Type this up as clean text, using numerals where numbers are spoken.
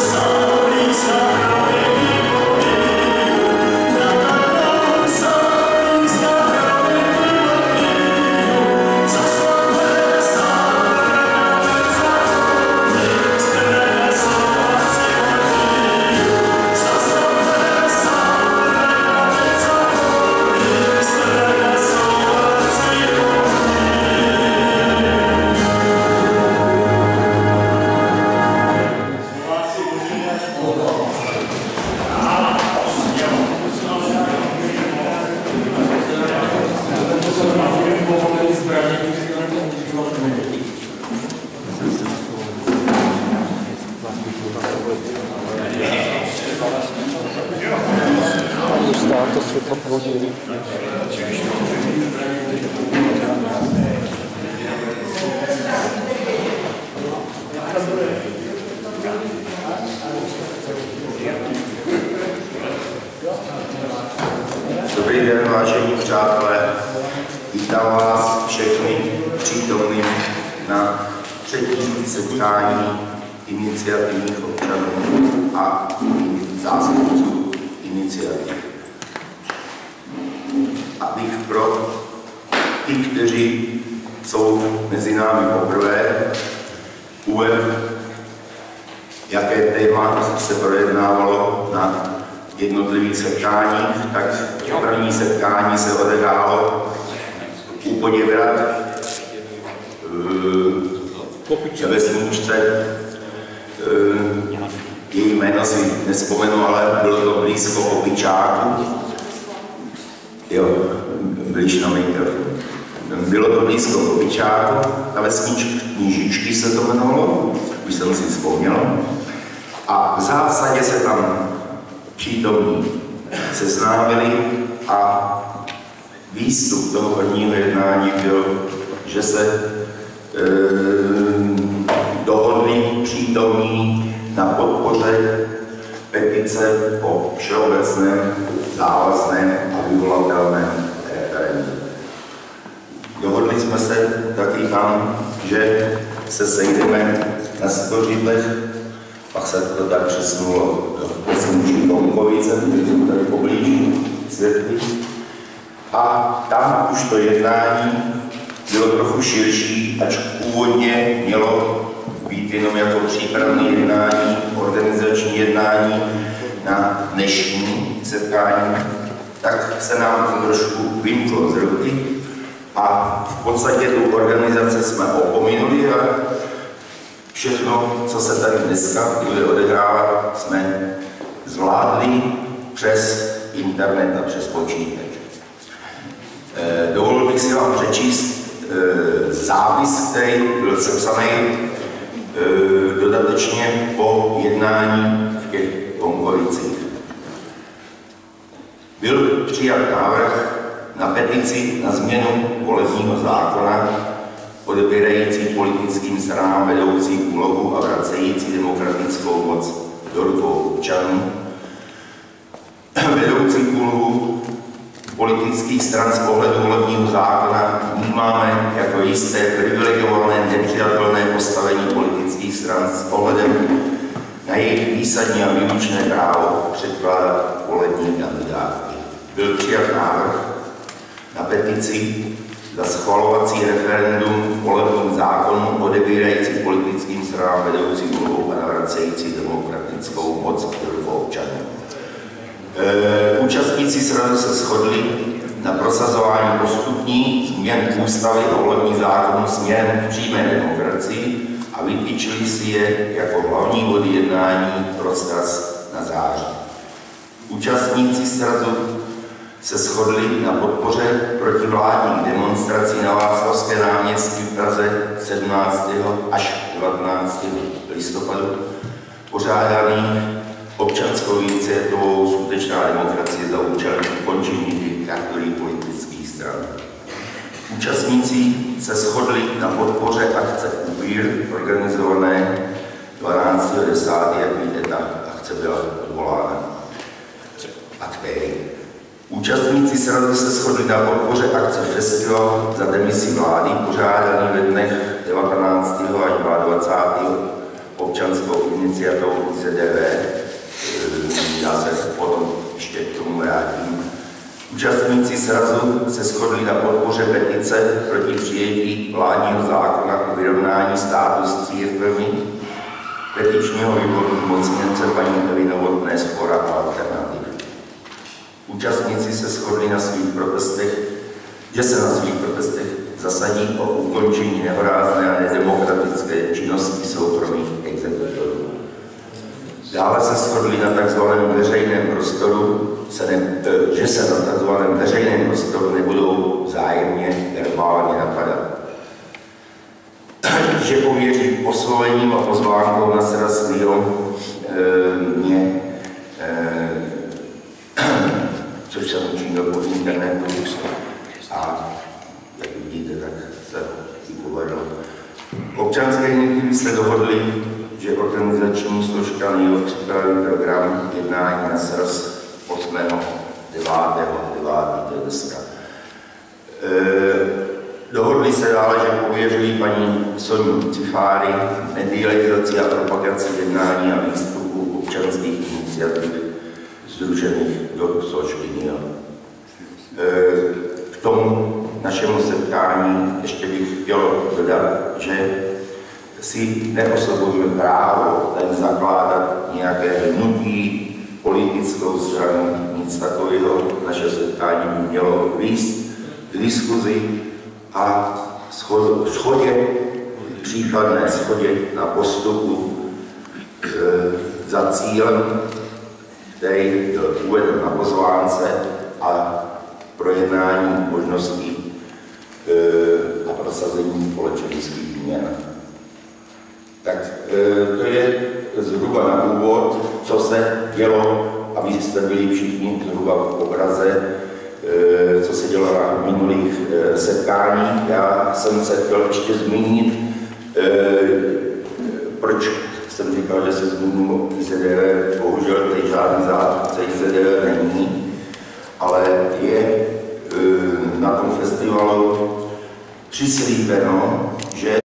Dobrý den, vážení přátelé. Vítám vás všechny přítomný na třetím setkání iniciativních občanů a zástupců iniciativ. Abych pro ty, kteří jsou mezi námi poprvé, uvedl, jaké téma se projednávalo na jednotlivých setkáních, tak první setkání se odehrálo u Poděbrad ve vesničce. Její jméno si nespomenu, ale bylo to blízko Opičáku. Jo, blíž na mikrofon. Bylo to blízko Opičáku, na vesničce Knížičky se to jmenovalo, už jsem si vzpomněl. A v zásadě se tam přítomní seznámili a výstup toho prvního jednání byl, že se dohodli přítomní na podpoře petice o všeobecném, závazném a vyvolatelném referendu. Dohodli jsme se taky tam, že se sejdeme na Stořidlech, pak se to tak přesunulo do vesničky Tomkovice, které jsou tady poblíž světly. A tam už to jednání bylo trochu širší, ač původně mělo být jenom jako přípravné jednání, organizační jednání na dnešní setkání, tak se nám to trošku vymklo z ruky a v podstatě tu organizaci jsme opominuli a všechno, co se tady dneska bude odehrávat, jsme zvládli přes internet a přes počítač. Dovolil bych si vám přečíst zápis, který byl sepsaný dodatečně po jednání v těch Tomkovicích. Byl přijat návrh na petici na změnu volebního zákona, odebírající politickým stranám vedoucí úlohu a vracející demokratickou moc do rukou občanů. Vedoucí úlohu politických stran z pohledu volebního zákona vnímáme jako jisté privilegované, nepřijatelné postavení politických stran s ohledem na jejich výsadní a výlučné právo předkládat volební kandidátky. Byl přijat návrh na petici za schvalovací referendum v volebním zákonu odebírající politickým stranám vedoucí úlohu a navracející demokratickou moc do rukou občanů. Účastníci sradu se shodli na prosazování postupných změn ústavy a volební zákonu směrem k přímé demokracii a vytyčili si je jako hlavní body jednání pro vzkaz na září. Účastníci sradu se shodli na podpoře protivládních demonstrací na Václavské náměstí v Praze 17. až 19. listopadu, pořádaných občanskou iniciativou Skutečná demokracie za účelem ukončení diktatury politických stran. Účastníci se shodli na podpoře akce Upír, organizované 12.10., jak víte, ta akce byla odvolána. Účastníci sradu se shodli na podpoře akce Festival za demisi vlády, pořádaný ve dnech 19. až 22. občanskou iniciativou ZDV. Já se potom ještě k tomu vrátím. Účastníci srazu se shodli na podpoře petice proti přijetí vládního zákona o vyrovnání státu s církvemi, petičního výboru zmocněnce paní Evy Novotné z Fora Alternativ. Účastníci se shodli na svých protestech, že se na svých protestech zasadí o ukončení nehorázné a nedemokratické činnosti soukromých exekutorů. Dále se shodli na takzvaném veřejném prostoru, že se na takzvaném veřejném prostoru nebudou vzájemně verbálně napadat. Že pověří posvolením a pozvánkou na sraz mě, což jsem učinil po internetu a jak vidíte, tak se i povedlo. Občanské iniciativy se dohodly, že organizační složka NIO připraví program jednání na sraz 8.9. to je dneska. Dohodli se dále, že pověřují paní Soniu Cifáry medializaci a propagaci jednání a výstupů občanských iniciativ sdružených do složky NIO. K tomu našemu setkání ještě bych chtěl dodat, že si neosobujeme právo tady zakládat nějaké hnutí, politickou stranu, nic takového. Naše setkání by mělo výst k diskuzi a případné shodě na postupu za cílem, který byl uveden na pozvánce a projednání možností a prosazení společenských změn. Tak to je zhruba na úvod, co se dělo, aby jste byli všichni zhruba v obraze, co se dělo na minulých setkáních. Já jsem se chtěl ještě zmínit, proč jsem říkal, že se zmíním o IZDV. Bohužel tady žádný zástupce IZDV není, ale je na tom festivalu přislíbeno, že